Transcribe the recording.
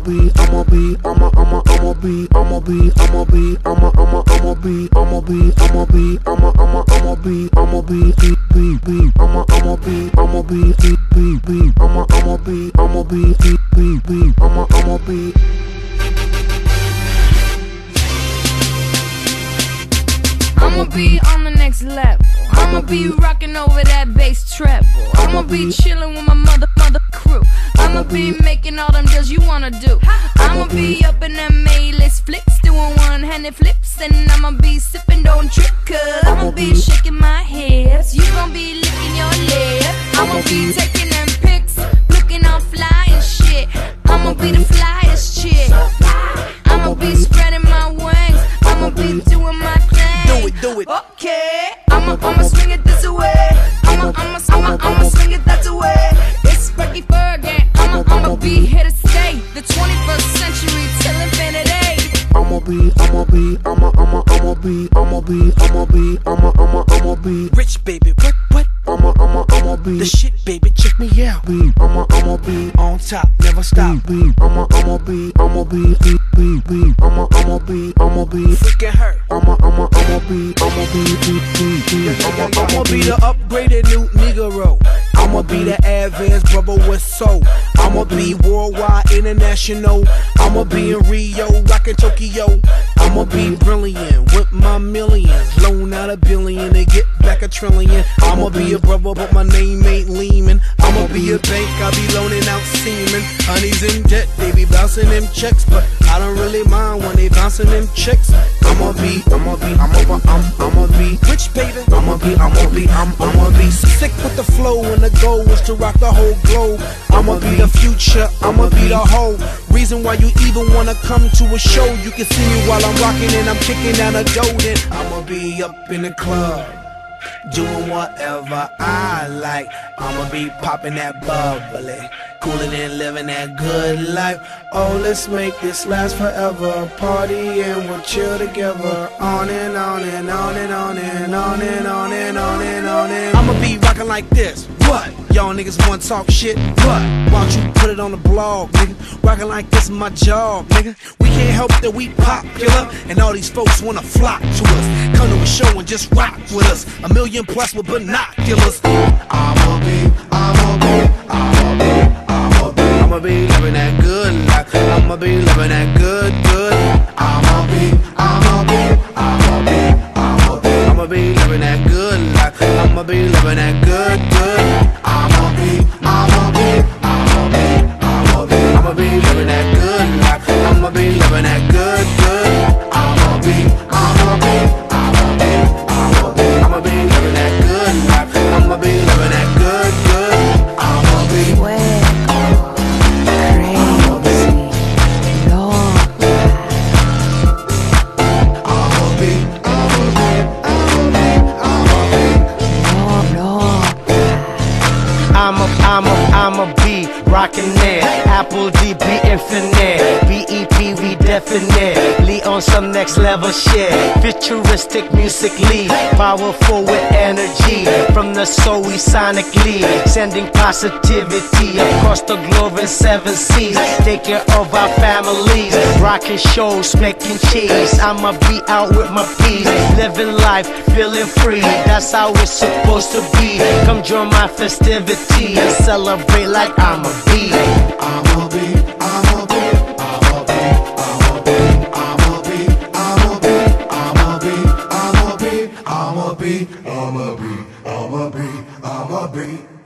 be, I'ma be, I'ma be, I'ma be, I'ma be, I'ma be, I'ma be, I'ma be, I'ma be, I'ma be, I'ma be, be, I'ma be, I'ma be, be, I'ma be, I'ma be, be, I'ma be. I'ma be on the next level. I'ma be rocking over that bass treble. I'ma be chilling with my mother crew. I'ma be making all them deals you wanna do. I'ma be up in them A-list flicks, doing one-handed flips, and I'ma be sipping, don't trip, cause I'ma be shaking my hips. You gon' be licking your lips. I'ma be taking them pics, looking all fly and shit. I'ma be the flyest chick. I'ma be spreading my wings. I'ma be doing my thing. Do it. Okay, I'ma swing it this way. I'ma swing it that way. It's Fergie Fergie. I'ma be here to stay. The 21st century till infinity. I'ma be Rich baby, what? I'ma be The shit baby, check me out. I'ma be On top, never stop. I'ma be Freaking hurt. I'ma be I'ma be the upgraded new Negro. I'ma be the advanced brother with soul. I'ma be worldwide, international. I'ma be in Rio, rockin' Tokyo. I'ma be brilliant with my millions. Loan out $1 billion to get back $1 trillion. I'ma be a brother, but my name ain't Lehman. I'ma be a bank, I be loaning out semen. Honey's in debt, they be bouncing them checks, but I don't really mind when they bouncing them checks. I'ma be rich, baby. I'ma be sick with the flow, and the goal is to rock the whole globe. I'ma be the future, I'ma be the whole reason why you even wanna come to a show. You can see me while I'm rocking and I'm kicking down a dough. Then I'ma be up in the club, doing whatever I like. I'ma be popping that bubbly, cooling and living that good life. Oh, let's make this last forever. Party and we'll chill together. On and on and on and on and on and on and on and on and I'ma be rocking like this. What? Y'all niggas wanna talk shit? What? Why don't you put it on the blog, nigga? Rocking like this is my job, nigga. We can't help that we popular, and all these folks wanna flock to us. Come to a show and just rock with us. 1 million plus with binoculars. I'ma be living that good life. I'ma be living that good. I'ma be living that good life. I'ma be living that good. I'ma be living that good life. I'ma be living that good. I'ma be living that good life. I'ma be living that good. I'ma be I'ma be rockin' it. Apple DB infinite. BEP we definitely on some next level shit. Futuristic musically, powerful with energy. From the soul we sonically sending positivity across the globe in 7 seas. Take care of our families, rocking shows, making cheese. I'ma be out with my peace, living life, feeling free. That's how it's supposed to be. Come join my festivity and celebrate like I'ma be. I'ma be.